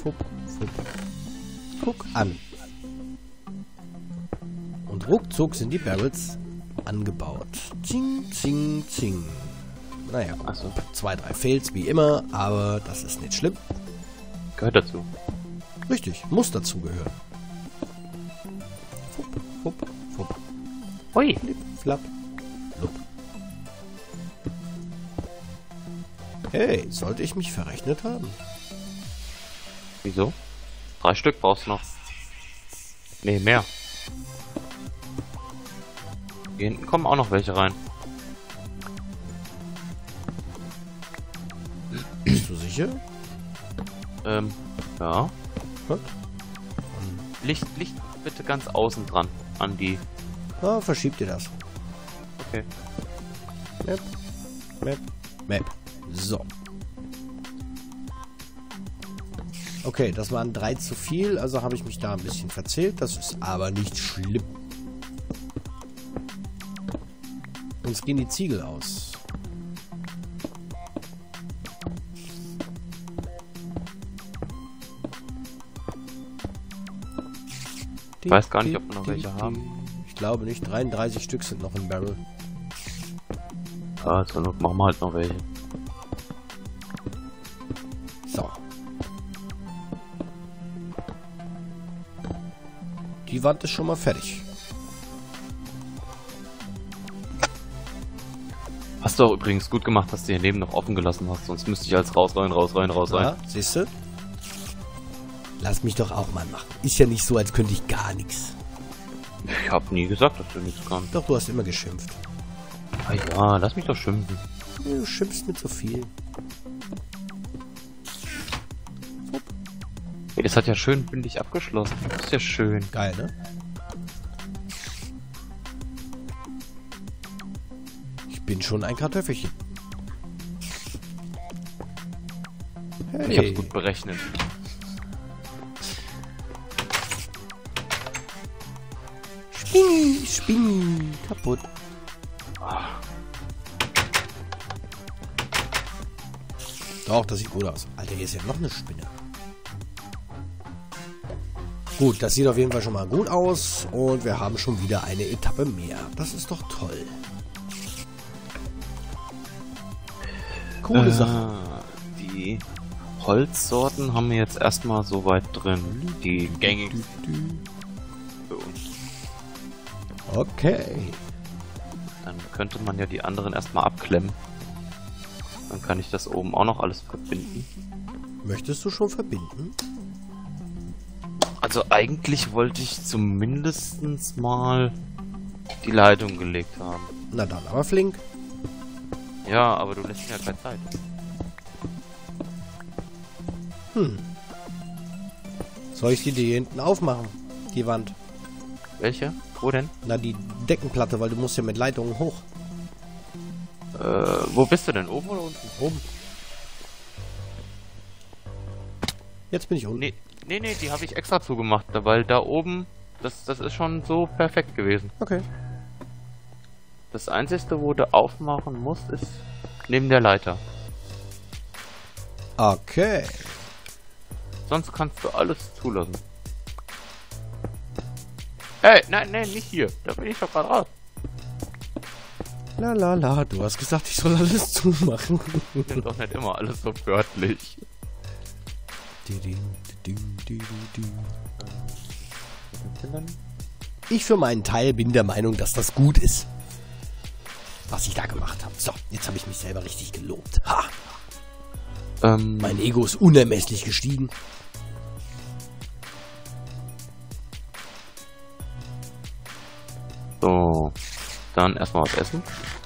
Fupp, fupp. Guck an. Und ruckzuck sind die Barrels angebaut. Zing, zing, zing. Naja, Achso. 2, 3 Fails wie immer, aber das ist nicht schlimm. Gehört dazu. Richtig, muss dazu gehören. Fupp, fupp, fupp. Hui. Flip, flap, lup. Hey, sollte ich mich verrechnet haben? Wieso? 3 Stück brauchst du noch. Nee, mehr. Hier hinten kommen auch noch welche rein. Bist du sicher? Ja. Gut. Licht bitte ganz außen dran. An die... Ah, verschiebt ihr das. Okay. Map, Map, Map. So. Okay, das waren 3 zu viel, also habe ich mich da ein bisschen verzählt. Das ist aber nicht schlimm. Uns gehen die Ziegel aus. Ich weiß gar nicht, ob wir noch welche haben. Ich glaube nicht. 33 Stück sind noch im Barrel. Ja, zur Not machen wir halt noch welche. So. Die Wand ist schon mal fertig. Hast du auch übrigens gut gemacht, dass du hier neben noch offen gelassen hast, sonst müsste ich als raus, rein. Ja, siehst du? Lass mich doch auch mal machen. Ist ja nicht so, als könnte ich gar nichts. Ich hab nie gesagt, dass du nichts kannst. Doch, du hast immer geschimpft. Ah ja, lass mich doch schimpfen. Du schimpfst mit so viel. Hey, das hat ja schön bündig abgeschlossen. Das ist ja schön. Geil, ne? Ich bin schon ein Kartoffelchen. Hey. Ich hab's gut berechnet. Spinni, Spinni, kaputt. Doch, das sieht gut aus. Alter, hier ist ja noch eine Spinne. Gut, das sieht auf jeden Fall schon mal gut aus. Und wir haben schon wieder eine Etappe mehr. Das ist doch toll. Coole Sache. Die Holzsorten haben wir jetzt erstmal so weit drin. Die gängigen für uns. Okay. Dann könnte man ja die anderen erstmal abklemmen. Dann kann ich das oben auch noch alles verbinden. Möchtest du schon verbinden? Also eigentlich wollte ich zumindest mal die Leitung gelegt haben. Na dann, aber flink. Ja, aber du lässt mir ja keine Zeit. Soll ich die hier hinten aufmachen? Die Wand. Welche? Wo denn? Na, die Deckenplatte, weil du musst ja mit Leitungen hoch. Wo bist du denn? Oben oder unten? Oben. Jetzt bin ich unten. Nee, die habe ich extra zugemacht, weil da oben, das ist schon so perfekt gewesen. Okay. Das Einzige, wo du aufmachen musst, ist neben der Leiter. Okay. Sonst kannst du alles zulassen. Hey, nein, nicht hier. Da bin ich doch gerade raus. La la la, du hast gesagt, ich soll alles zumachen. Ich bin doch nicht immer alles so wörtlich. Ich für meinen Teil bin der Meinung, dass das gut ist, was ich da gemacht habe. So, jetzt habe ich mich selber richtig gelobt. Ha! Mein Ego ist unermesslich gestiegen. So, dann erstmal was essen.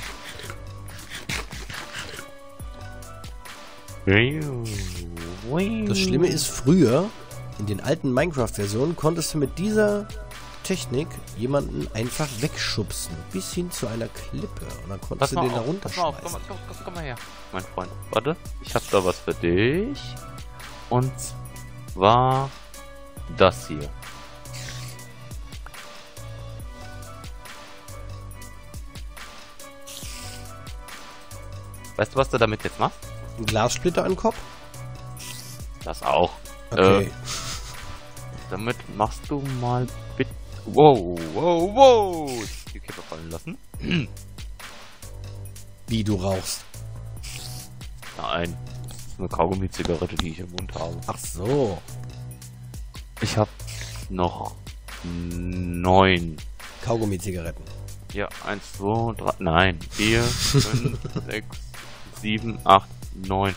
Das Schlimme ist, früher, in den alten Minecraft-Versionen, konntest du mit dieser Technik jemanden einfach wegschubsen. Bis hin zu einer Klippe. Und dann konntest du den da runterschmeißen. Komm mal her, mein Freund. Warte, ich hab da was für dich. Und zwar das hier. Weißt du, was du damit jetzt machst? Ein Glassplitter an den Kopf? Das auch. Okay. Damit machst du mal bitte... Wow. Die Kippe fallen lassen. Wie, du rauchst? Nein. Das ist eine Kaugummi-Zigarette, die ich im Mund habe. Ach so. Ich habe noch 9. Kaugummi-Zigaretten. Ja, 1, 2, 3, nein, 4, 5, 6, 7, 8, 9.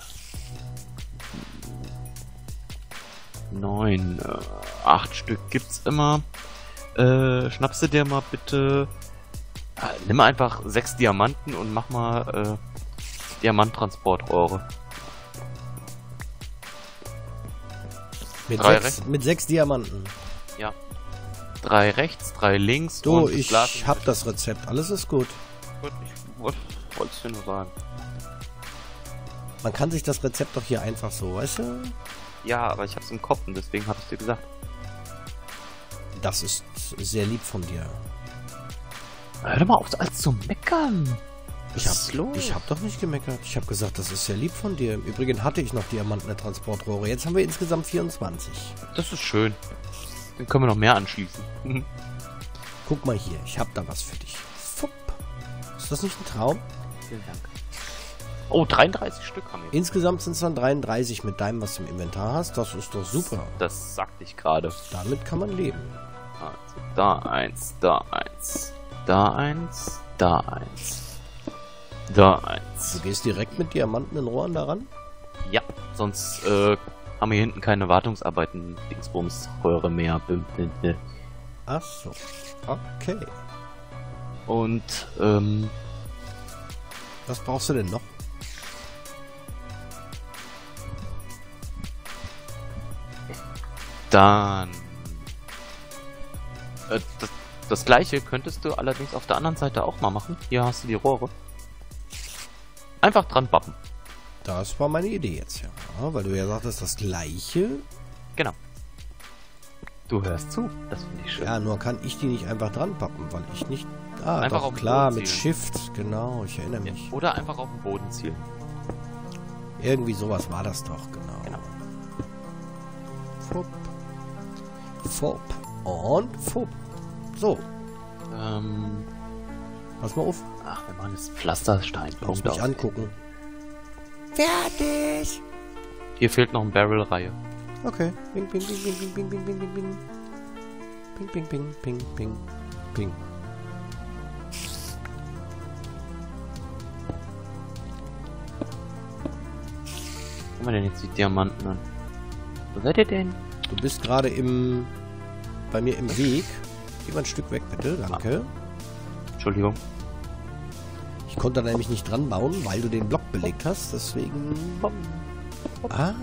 8 Stück gibt's immer. Schnappst du dir mal bitte... nimm einfach 6 Diamanten und mach mal Diamanttransportrohre. Mit 6 Diamanten. Ja. 3 rechts, 3 links. Du, und ich hab das Rezept. Alles ist gut. Gut, ich wollte es dir nur sagen. Man kann sich das Rezept doch hier einfach so, weißt du? Ja, aber ich hab's im Kopf und deswegen hab ich dir gesagt. Das ist sehr lieb von dir. Hör doch mal auf, alles zu meckern. Ich hab doch nicht gemeckert. Ich habe gesagt, das ist sehr lieb von dir. Im Übrigen hatte ich noch diamantene Transportrohre. Jetzt haben wir insgesamt 24. Das ist schön. Dann können wir noch mehr anschließen. Guck mal hier, ich hab da was für dich. Fupp. Ist das nicht ein Traum? Vielen Dank. Oh, 33 Stück haben wir. Insgesamt sind es dann 33 mit deinem, was du im Inventar hast. Das ist doch super. Das sagte ich gerade. Damit kann man leben. Also, da 1, da 1, da 1, da 1. Da 1. Du gehst direkt mit diamantenen Rohren daran? Ja, sonst haben wir hier hinten keine Wartungsarbeiten, Dingsbums, Röhre mehr. Ach so. Okay. Und, was brauchst du denn noch? dann... das gleiche könntest du allerdings auf der anderen Seite auch mal machen. Hier hast du die Rohre. Einfach dran bappen. Das war meine Idee jetzt, ja. Weil du ja sagtest, das gleiche. Genau. Du hörst zu. Das finde ich schön. Ja, nur kann ich die nicht einfach dran pappen, weil ich nicht... Ah, einfach doch, auf den klar, Boden mit zielen. Shift. Genau, ich erinnere mich. Ja. Oder einfach auf den Boden zielen. Irgendwie sowas war das doch, genau. Fupp. Fupp. Und fupp. So. Pass mal auf. Ach, wir machen jetzt Pflasterstein. Du musst mich angucken. Fertig. Hier fehlt noch eine Barrel-Reihe. Okay. Ping, ping, ping, ping, ping, ping, ping, ping, ping, ping. Ping, ping, ping, ping, ping, ping. Wo haben wir denn jetzt die Diamanten an? Wo seid ihr denn? Du bist gerade bei mir im Weg. Geh mal ein Stück weg, bitte. Danke. Entschuldigung. Ich konnte da nämlich nicht dran bauen, weil du den Block belegt hast. Deswegen... Ah.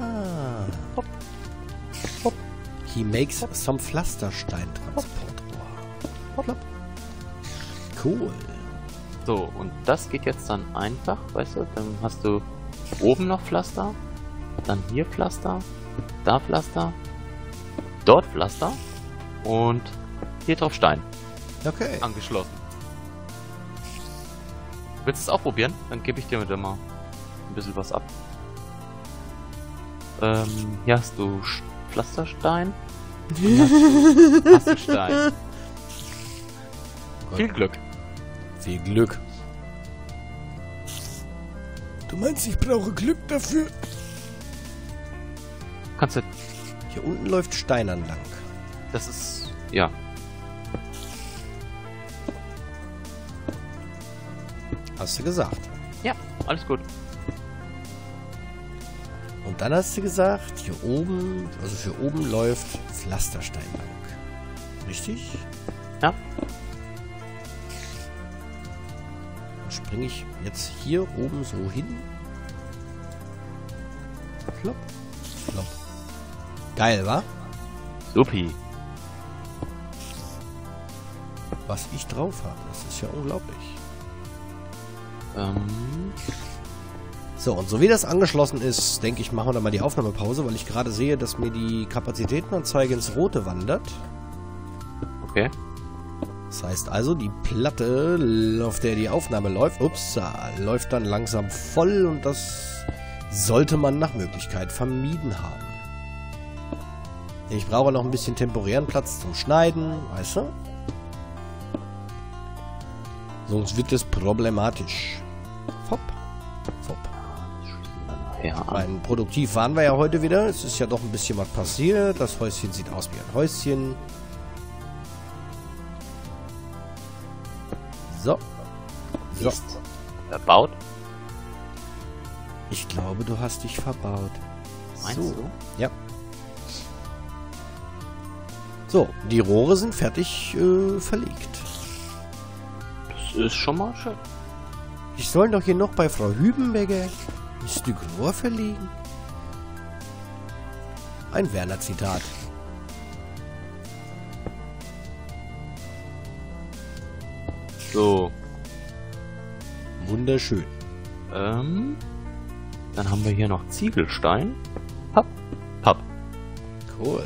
He makes some Pflasterstein-Transportrohr. Cool. So, und das geht jetzt dann einfach, weißt du? Dann hast du oben noch Pflaster, dann hier Pflaster, da Pflaster, dort Pflaster und hier drauf Stein. Okay. Angeschlossen. Willst du es auch probieren? Dann gebe ich dir mit mal ein bisschen was ab. Hier hast du Pflasterstein. Hast du Stein. Viel Glück. Viel Glück. Du meinst, ich brauche Glück dafür? Kannst du... Hier unten läuft Stein entlang. Das ist... Ja. Hast du gesagt. Ja, alles gut. Und dann hast du gesagt, hier oben, also für oben läuft Pflasterstein lang. Richtig? Ja. Dann springe ich jetzt hier oben so hin. Flop. Flop. Geil, wa? Supi. Was ich drauf habe, das ist ja unglaublich. So, und so wie das angeschlossen ist, denke ich, machen wir dann mal die Aufnahmepause, weil ich gerade sehe, dass mir die Kapazitätenanzeige ins Rote wandert. Okay. Das heißt also, die Platte, auf der die Aufnahme läuft, läuft dann langsam voll und das sollte man nach Möglichkeit vermieden haben. Ich brauche noch ein bisschen temporären Platz zum Schneiden, weißt du? Sonst wird es problematisch. Hopp. Hopp. Ja. Mein produktiv waren wir ja heute wieder. Es ist ja doch ein bisschen was passiert. Das Häuschen sieht aus wie ein Häuschen. So. So. Verbaut? Ich glaube, du hast dich verbaut. Meinst du? Ja. So, die Rohre sind fertig verlegt. Das ist schon mal schön. Ich soll doch hier noch bei Frau Hübenberger ein Stück Rohr verlegen. Ein Werner-Zitat. So. Wunderschön. Dann haben wir hier noch Ziegelstein. Papp. Papp. Cool.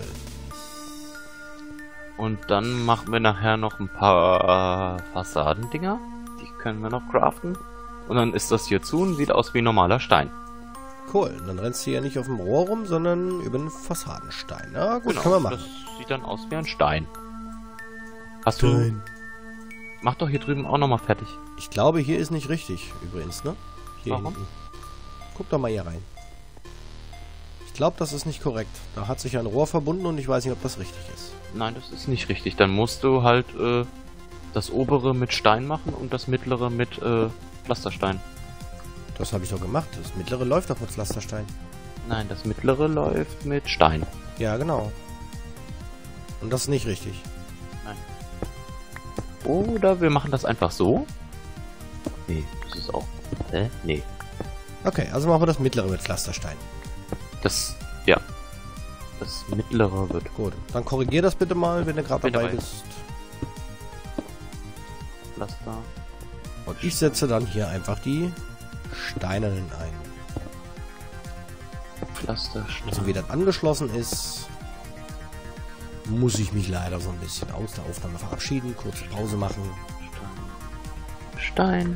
Und dann machen wir nachher noch ein paar Fassadendinger. Die können wir noch craften. Und dann ist das hier zu und sieht aus wie normaler Stein. Cool. Dann rennst du ja nicht auf dem Rohr rum, sondern über den Fassadenstein. Na gut, Genau, können wir machen. das sieht dann aus wie ein Stein. Hast du... Mach doch hier drüben auch nochmal fertig. Ich glaube, hier ist nicht richtig, übrigens, ne? Hier Warum? hinten. Guck doch mal hier rein. Ich glaube, das ist nicht korrekt. Da hat sich ein Rohr verbunden und ich weiß nicht, ob das richtig ist. Nein, das ist nicht richtig. Dann musst du halt das obere mit Stein machen und das mittlere mit Pflasterstein. Das habe ich doch gemacht. Das mittlere läuft doch mit Pflasterstein. Nein, das mittlere läuft mit Stein. Ja, genau. Und das ist nicht richtig. Nein. Oder wir machen das einfach so. Nee, das ist auch... Nee. Okay, also machen wir das mittlere mit Pflasterstein. Das... Ja. Das mittlere wird... Gut, dann korrigier das bitte mal, wenn du gerade Bin dabei dabei. bist. Pflaster. Und ich setze dann hier einfach die steinernen ein. Pflasterstein. Also wie das angeschlossen ist, muss ich mich leider so ein bisschen aus der Aufnahme verabschieden, kurze Pause machen. Stein.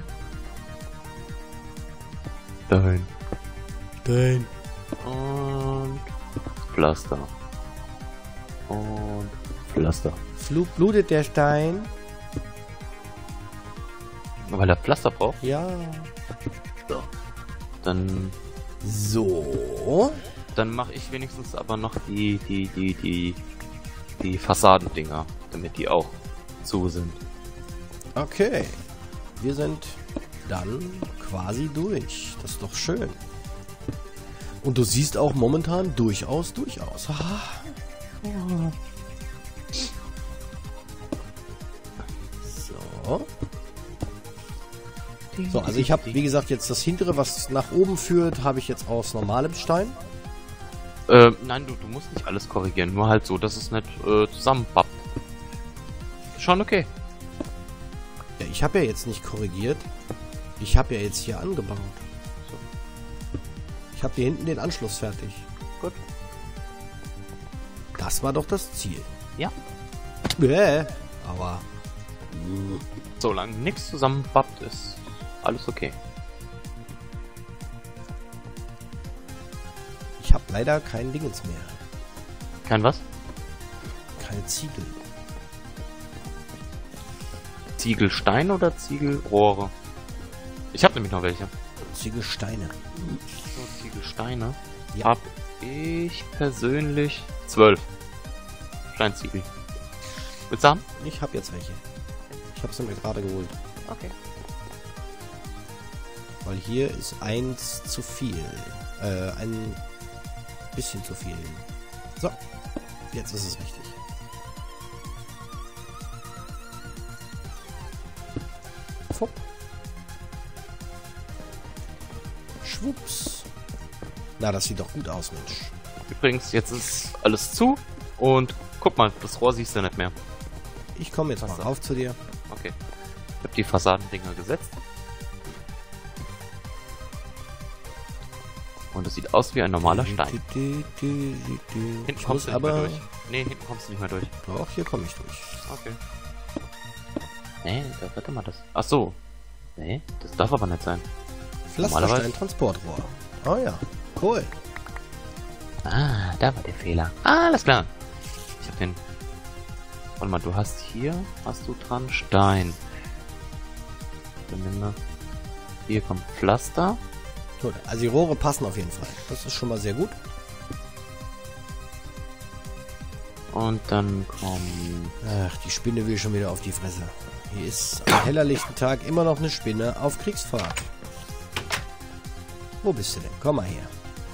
Stein. Stein. Und... Pflaster. Und... Pflaster. Blutet der Stein? Weil er Pflaster braucht? Ja. So. Dann... So. Dann mache ich wenigstens aber noch die Fassadendinger, damit die auch zu sind. Okay. Wir sind dann quasi durch. Das ist doch schön. Und du siehst auch momentan durchaus. So. So, also ich habe, wie gesagt, jetzt das hintere, was nach oben führt, habe ich jetzt aus normalem Stein. Nein, du musst nicht alles korrigieren, nur halt so, dass es nicht zusammenpappt. Schon okay. Ja, ich habe ja jetzt nicht korrigiert. Ich habe ja jetzt hier angebaut. So. Ich habe hier hinten den Anschluss fertig. Gut. Das war doch das Ziel. Ja. Aber... Solange nichts zusammenpappt, ist alles okay. Ich habe leider kein Dingens mehr. Kein was? Keine Ziegel. Ziegelstein oder Ziegelrohre? Ich habe nämlich noch welche. Ziegelsteine. So, Ziegelsteine. Ja. Hab ich persönlich 12 Steinziegel. Willst du haben? Ich habe jetzt welche. Ich habe sie mir gerade geholt. Okay. Weil hier ist eins zu viel. Ein bisschen zu viel. So. Jetzt ist es richtig. Fupp. Schwupps. Na, das sieht doch gut aus, Mensch. Übrigens, jetzt ist alles zu und guck mal, das Rohr siehst du nicht mehr. Ich komme jetzt mal Wasser. rauf zu dir. Okay. Ich habe die Fassadendinger gesetzt. Und es sieht aus wie ein normaler Stein. Hinten Ich kommst muss du nicht mehr aber... durch. Nee, hinten kommst du nicht mehr durch. Doch, hier komme ich durch. Okay. Nee, warte mal das. Ach so. Nee, das darf aber nicht sein. Pflasterstein-Transportrohr. Oh ja, cool. Ah, da war der Fehler. Ah, alles klar. Ich hab den... Warte mal, du hast hier, hast du dran Stein. Dann nimm mal... Hier kommt Pflaster. Gut, also die Rohre passen auf jeden Fall. Das ist schon mal sehr gut. Und dann kommt... Ach, die Spinne will schon wieder auf die Fresse. Hier ist am hellerlichten Tag immer noch eine Spinne auf Kriegsfahrt. Wo bist du denn? Komm mal her.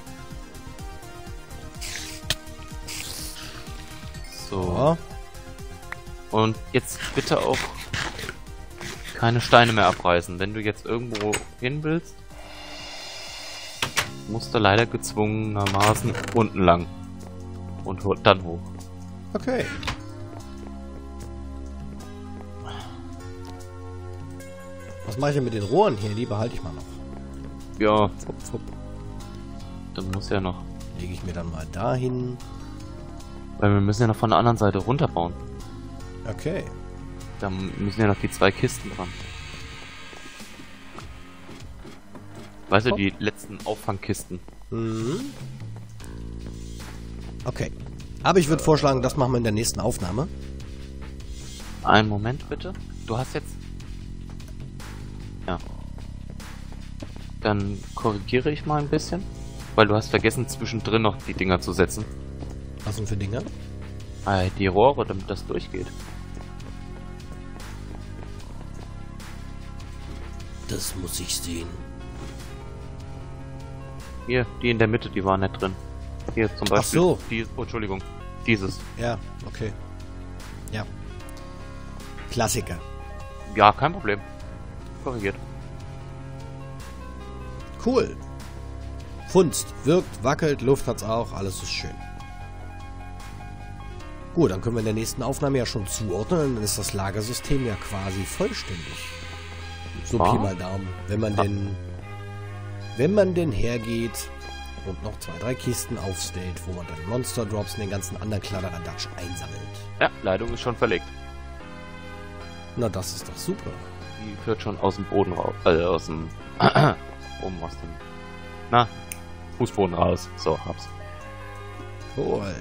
So. Und jetzt bitte auch keine Steine mehr abreißen. Wenn du jetzt irgendwo hin willst, musst du leider gezwungenermaßen unten lang. Und dann hoch. Okay. Was mache ich denn mit den Rohren hier? Die behalte ich mal noch. Ja, Fupp, fupp. dann muss ja noch. Lege ich mir dann mal dahin. Weil wir müssen ja noch von der anderen Seite runterbauen. Okay. Da müssen ja noch die 2 Kisten dran. Weißt du, die letzten Auffangkisten. Mhm. Okay. Aber ich würde vorschlagen, das machen wir in der nächsten Aufnahme. Einen Moment bitte. Du hast jetzt... Ja. Dann korrigiere ich mal ein bisschen. Weil du hast vergessen, zwischendrin noch die Dinger zu setzen. Was sind für Dinge? Die Rohre, damit das durchgeht. Das muss ich sehen. Hier, die in der Mitte, die waren nicht drin. Hier zum Beispiel. Ach so. Oh, Entschuldigung. Dieses. Ja, okay. Ja. Klassiker. Ja, kein Problem. Korrigiert. Cool. Funzt, wirkt, wackelt, Luft hat's auch, alles ist schön. Gut, dann können wir in der nächsten Aufnahme ja schon zuordnen, dann ist das Lagersystem ja quasi vollständig. So Pi mal Daumen. Wenn man denn hergeht und noch 2, 3 Kisten aufstellt, wo man dann Monster Drops und den ganzen anderen Kladderadatsch einsammelt. Ja, Leitung ist schon verlegt. Na, das ist doch super. Die führt schon aus dem Boden raus. Aus dem... oben aus dem... Na, Fußboden raus. So, hab's. Cool.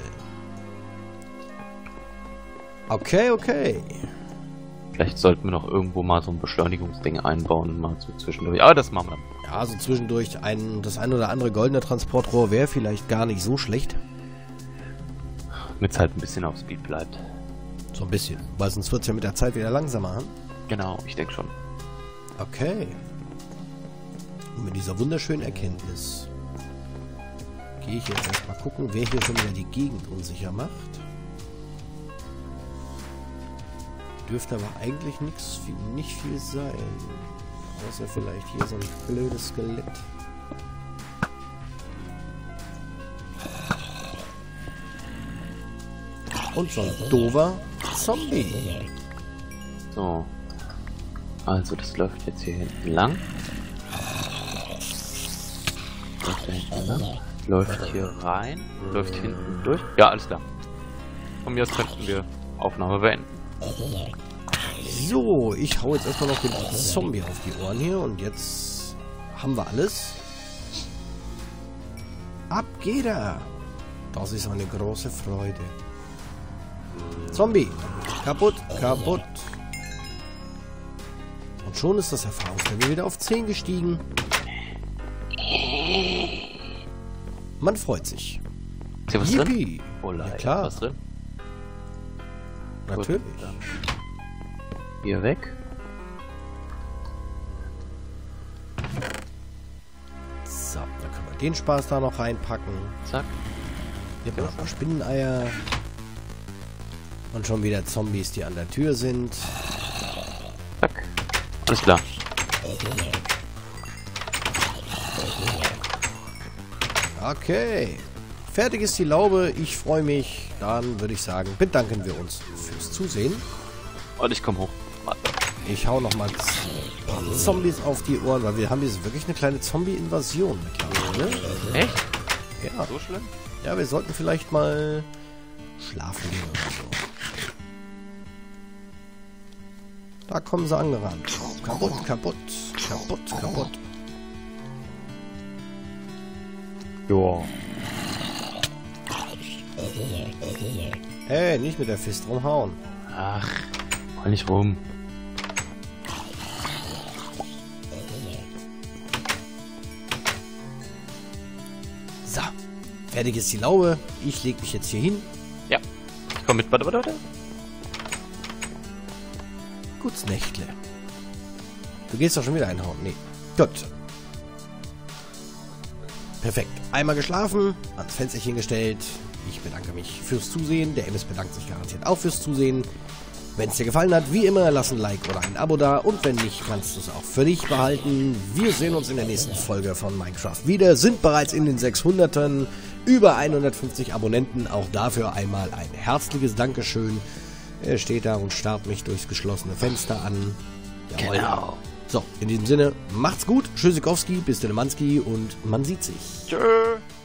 Okay, okay. Vielleicht sollten wir noch irgendwo mal so ein Beschleunigungsding einbauen, mal so zwischendurch. Aber das machen wir dann. Ja, so zwischendurch das ein oder andere goldene Transportrohr wäre vielleicht gar nicht so schlecht. Damit es halt ein bisschen auf Speed bleibt. So ein bisschen. Weil sonst wird es ja mit der Zeit wieder langsamer. Hm? Genau, ich denke schon. Okay. Und mit dieser wunderschönen Erkenntnis gehe ich jetzt erstmal gucken, wer hier schon wieder die Gegend unsicher macht. Dürfte aber eigentlich nicht viel sein. Außer vielleicht hier so ein blödes Skelett. Und so ein doofer Zombie. So. Also das läuft jetzt hier hinten lang. Läuft da hinten lang. Läuft hier rein. Läuft hinten durch. Ja, alles klar. Von mir aus könnten wir Aufnahme beenden. So, ich hau jetzt erstmal noch den Zombie auf die Ohren hier und jetzt haben wir alles. Ab geht er! Das ist eine große Freude. Zombie! Kaputt, kaputt! Und schon ist das Erfahrungslevel wieder auf 10 gestiegen. Man freut sich. Ist hier was Yippie. drin? Oh, Ja, klar. Was drin? Natürlich. Gut, dann hier weg. So, dann können wir den Spaß da noch reinpacken. Zack. Hier haben wir noch ein paar Spinneneier. Und schon wieder Zombies, die an der Tür sind. Zack. Alles klar. Okay. Fertig ist die Laube. Ich freue mich. Dann würde ich sagen, bedanken wir uns fürs Zusehen. Und ich komme hoch. Warte. Ich hau noch mal ein paar Zombies auf die Ohren, weil wir haben jetzt wirklich eine kleine Zombie-Invasion mittlerweile. Echt? Ja. So schlimm? Ja, wir sollten vielleicht mal schlafen gehen oder so. Da kommen sie angerannt. Kaputt, kaputt, kaputt, kaputt. Joa. Ey, nicht mit der Fist rumhauen. Ach, heul nicht rum. So, fertig ist die Laube. Ich leg mich jetzt hier hin. Ja. Komm mit, warte. Gut's Nächtle. Du gehst doch schon wieder einhauen. Nee. Gut. Perfekt. Einmal geschlafen, ans Fensterchen gestellt. Ich bedanke mich fürs Zusehen. Der MS bedankt sich garantiert auch fürs Zusehen. Wenn es dir gefallen hat, wie immer, lass ein Like oder ein Abo da. Und wenn nicht, kannst du es auch für dich behalten. Wir sehen uns in der nächsten Folge von Minecraft wieder. Sind bereits in den 600ern. Über 150 Abonnenten. Auch dafür einmal ein herzliches Dankeschön. Er steht da und starrt mich durchs geschlossene Fenster an. Jawohl. Genau. So, in diesem Sinne, macht's gut. Tschüssikowski, bis Manski und man sieht sich. Tschö.